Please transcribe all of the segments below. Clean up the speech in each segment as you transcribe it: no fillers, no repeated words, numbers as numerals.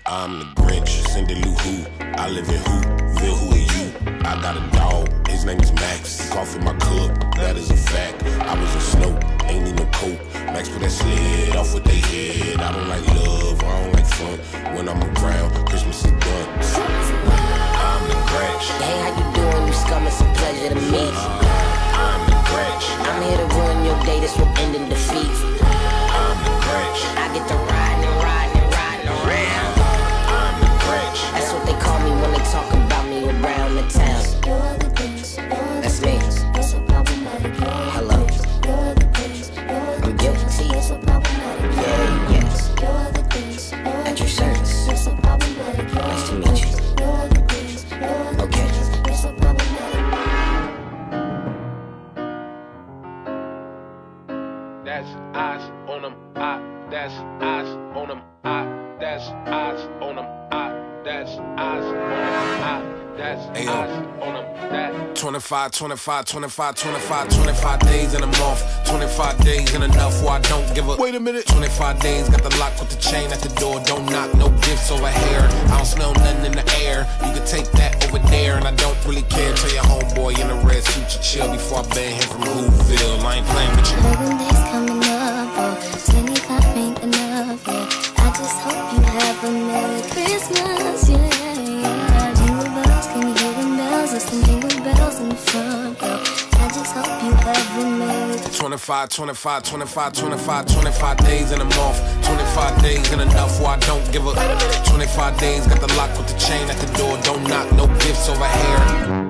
I'm the Grinch, Cindy Lou Who. I live in Whoville, who are you? I got a dog, his name is Max. He cough in my cup, that is a fact. I was in snow, ain't need no coat. Max put that sled off with they head. I don't like love, I don't like fun. When I'm around, Christmas is done. I'm the Grinch. Hey, how you doing? You scum, it's a pleasure to meet you. I'm the Grinch. I'm here to ruin your day, this will end in defeat. I'm the Grinch. I get to riding and riding and riding around. I'm the Grinch. That's what they call me when they talk about me around the town. That's me. Hello. I'm guilty. Yeah, yes. At your service. Nice to meet you. Okay. That's eyes on them, that's eyes on them, that's eyes on them, that's eyes on them, that's eyes on them, that 25 days in a month. 25 days ain't enough where I don't give up. Wait a minute. 25 days, got the lock with the chain at the door. Don't knock, no gifts over here. I don't smell nothing in the air. You can take that over there, and I don't really care. Tell your homeboy in a red suit to chill before I ban him from Whoville. I ain't playing with you. 11 days coming up, oh, 25 ain't enough, yeah. I just hope you have a Merry Christmas, yeah. Jingle bells, can you hear them bells? There's some jingle bells in the front, girl. I just hope you have a Merry 25 days in a month. 25 days ain't enough where I don't give up. 25 days, got the lock with the chain at the door. Don't knock, no gifts over here.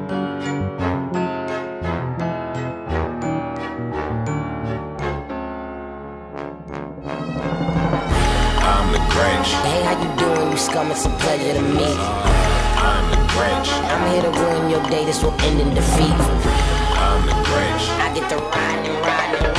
I'm the Grinch. Hey, how you doing? You scum, it's a pleasure to meet you. I'm the Grinch. I'm here to ruin your day, this will end in defeat. I'm the Grinch. I get to ride and ride and